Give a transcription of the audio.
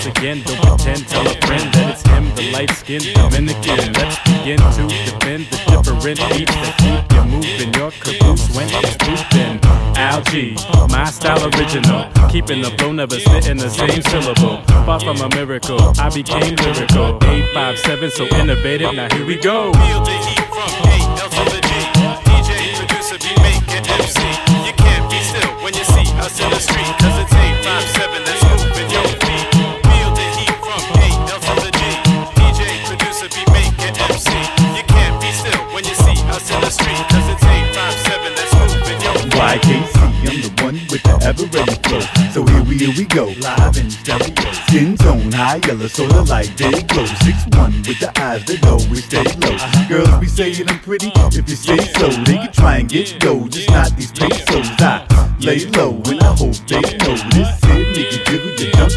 again, don't pretend, tell a friend that it's him, the light-skinned Dominican. Let's begin to defend the different beats that keep you moving your caboose when it's boosting. Algae, my style original, keeping the flow, never spitting the same syllable. Far from a miracle, I became lyrical. 857, so innovative, now here we go. Feel the heat from A, L to the G. DJ, producer, beat maker, MC. You can't be still when you see us in the street, cause it's 857 that's moving your feet. Feel the heat from A, L to the G. DJ, producer, beat maker, MC. You can't be still when you see us in the street, cause it's 857 that's moving your feet. YKC, I'm the one with the ever-ready flow. So here we go, live in stereo. Skin tone, high yellow, sorta like day glow. 6'1" with the eyes that always stay low. Girls be saying I'm pretty if you stay slow. They can try and get dough, just not these pesos. I lay low and I hope they know this here nigga jiggle your jump.